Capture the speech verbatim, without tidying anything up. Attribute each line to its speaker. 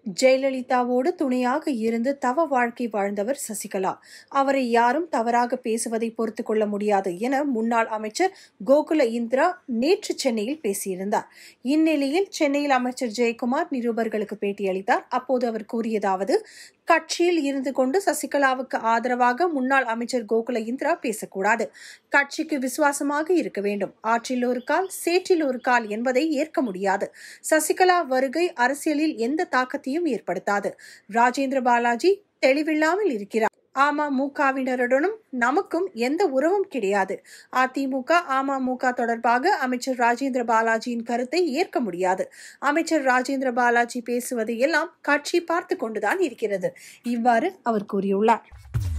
Speaker 1: ஜெயலலிதாவோடு துணையாக இருந்து தவ வாழ்க்கை வாழ்ந்தவர் சசிகலா. அவரை யாரும் தவறாக பேசுவதை பொறுத்து கொள்ள முடியாது என முன்னாள் அமைச்சர் கோகுல இந்திரா நேற்று சென்னையில் பேசியிருந்தார். இந்நிலையில் சென்னையில் அமைச்சர் ஜெயக்குமார் நிருபர்களுக்கு பேட்டியளித்தார். அப்போது அவர் கூறியதாவது: கட்சியில் இருந்து கொண்டு சசிகலாவுக்கு ஆதரவாக முன்னாள் அமைச்சர் கோகுல இந்திரா பேசக்கூடாது. கட்சிக்கு விசுவாசமாக இருக்க வேண்டும். ஆற்றில் ஒரு கால், சேற்றில் ஒரு கால் என்பதை ஏற்க முடியாது. சசிகலா வருகை அரசியலில் எந்த தாக்கத்தையும் ஏற்படுத்தாது. ராஜேந்திர பாலாஜி தெளிவில்லாமல் இருக்கிறார். அமமுகவினருடனும் நமக்கும் எந்த உறவும் கிடையாது. அதிமுக அமமுக தொடர்பாக அமைச்சர் ராஜேந்திர பாலாஜியின் கருத்தை ஏற்க முடியாது. அமைச்சர் ராஜேந்திர பாலாஜி பேசுவதை எல்லாம் கட்சி பார்த்து கொண்டுதான் இருக்கிறது. இவ்வாறு அவர் கூறியுள்ளார்.